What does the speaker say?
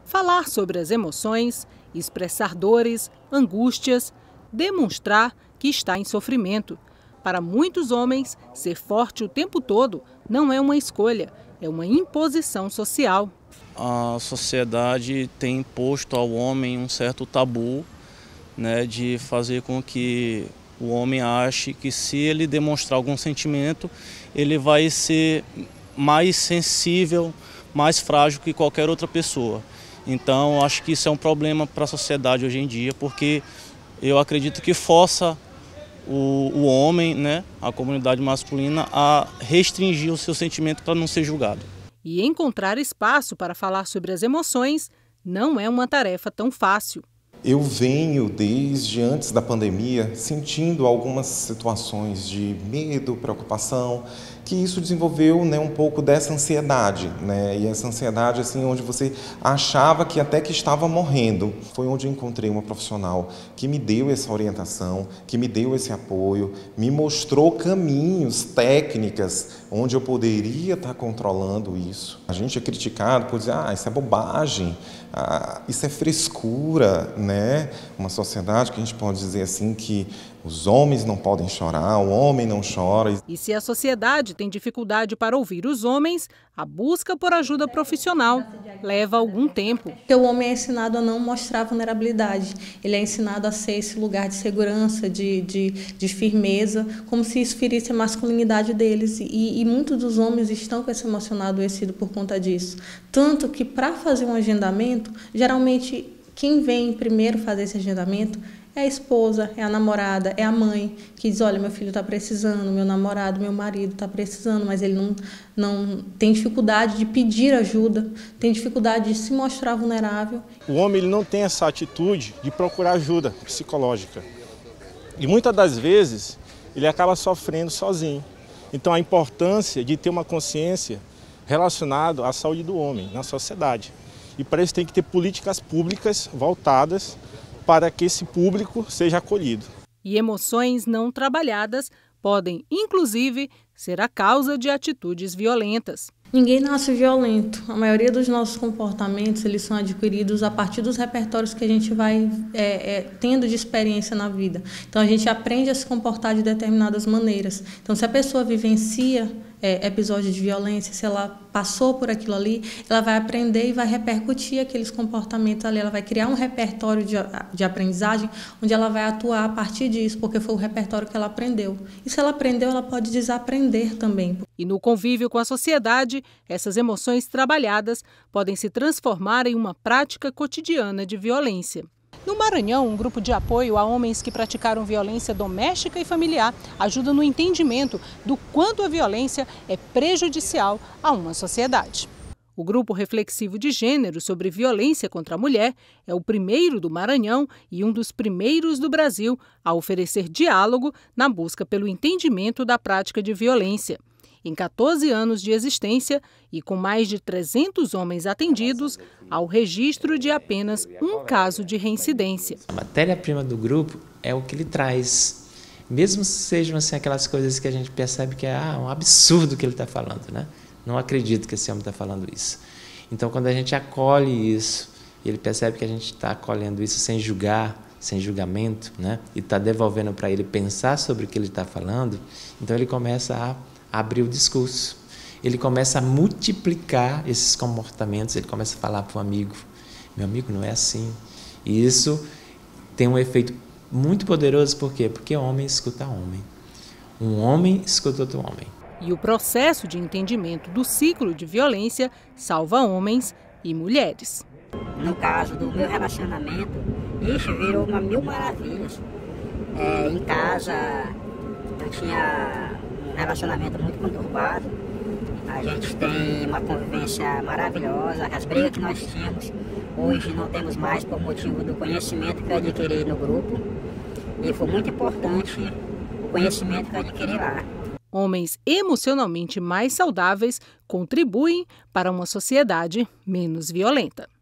Falar sobre as emoções, expressar dores, angústias, demonstrar que está em sofrimento. Para muitos homens, ser forte o tempo todo não é uma escolha, é uma imposição social. A sociedade tem imposto ao homem um certo tabu, de fazer com que o homem ache que se ele demonstrar algum sentimento, ele vai ser mais sensível, mais frágil que qualquer outra pessoa. Então, acho que isso é um problema para a sociedade hoje em dia, porque eu acredito que força o homem, a comunidade masculina, a restringir o seu sentimento para não ser julgado. E encontrar espaço para falar sobre as emoções não é uma tarefa tão fácil. Eu venho, desde antes da pandemia, sentindo algumas situações de medo, preocupação, que isso desenvolveu um pouco dessa ansiedade, E essa ansiedade, assim, onde você achava que até que estava morrendo. Foi onde eu encontrei uma profissional que me deu essa orientação, que me deu esse apoio, me mostrou caminhos, técnicas, onde eu poderia estar controlando isso. A gente é criticado por dizer, isso é bobagem, isso é frescura, Uma sociedade que a gente pode dizer assim que os homens não podem chorar, o homem não chora. E se a sociedade tem dificuldade para ouvir os homens, a busca por ajuda profissional leva algum tempo. Porque o homem é ensinado a não mostrar vulnerabilidade, ele é ensinado a ser esse lugar de segurança, de firmeza, como se isso ferisse a masculinidade deles. E muitos dos homens estão com esse emocional adoecido por conta disso. Tanto que para fazer um agendamento, geralmente quem vem primeiro fazer esse agendamento é a esposa, é a namorada, é a mãe, que diz, olha, meu filho está precisando, meu namorado, meu marido está precisando, mas ele não tem dificuldade de pedir ajuda, tem dificuldade de se mostrar vulnerável. O homem ele não tem essa atitude de procurar ajuda psicológica. E muitas das vezes ele acaba sofrendo sozinho. Então a importância de ter uma consciência relacionada à saúde do homem na sociedade. E para isso tem que ter políticas públicas voltadas para que esse público seja acolhido. E emoções não trabalhadas podem, inclusive, ser a causa de atitudes violentas. Ninguém nasce violento. A maioria dos nossos comportamentos eles são adquiridos a partir dos repertórios que a gente vai tendo de experiência na vida. Então, a gente aprende a se comportar de determinadas maneiras. Então, se a pessoa vivencia episódios de violência, se ela passou por aquilo ali, ela vai aprender e vai repercutir aqueles comportamentos ali. Ela vai criar um repertório de aprendizagem onde ela vai atuar a partir disso, porque foi o repertório que ela aprendeu. E se ela aprendeu, ela pode desaprender também. E no convívio com a sociedade, essas emoções trabalhadas podem se transformar em uma prática cotidiana de violência. No Maranhão, um grupo de apoio a homens que praticaram violência doméstica e familiar ajuda no entendimento do quanto a violência é prejudicial a uma sociedade. O Grupo Reflexivo de Gênero sobre Violência contra a Mulher é o primeiro do Maranhão e um dos primeiros do Brasil a oferecer diálogo na busca pelo entendimento da prática de violência. Em 14 anos de existência e com mais de 300 homens atendidos, há o registro de apenas um caso de reincidência. A matéria-prima do grupo é o que ele traz. Mesmo sejam assim, aquelas coisas que a gente percebe que é um absurdo que ele está falando, Não acredito que esse homem está falando isso. Então, quando a gente acolhe isso, ele percebe que a gente está acolhendo isso sem julgar, sem julgamento, E está devolvendo para ele pensar sobre o que ele está falando, então ele começa a abrir o discurso. Ele começa a multiplicar esses comportamentos, ele começa a falar para o amigo, meu amigo, não é assim. E isso tem um efeito muito poderoso, por quê? Porque homem escuta homem. Um homem escuta outro homem. E o processo de entendimento do ciclo de violência salva homens e mulheres. No caso do meu relacionamento, isso virou uma mil maravilhas. Em casa, eu tinha um relacionamento muito conturbado. A gente tem uma convivência maravilhosa. As brigas que nós tínhamos, hoje não temos mais por motivo do conhecimento que eu adquiri no grupo. E foi muito importante o conhecimento que eu adquiri lá. Homens emocionalmente mais saudáveis contribuem para uma sociedade menos violenta.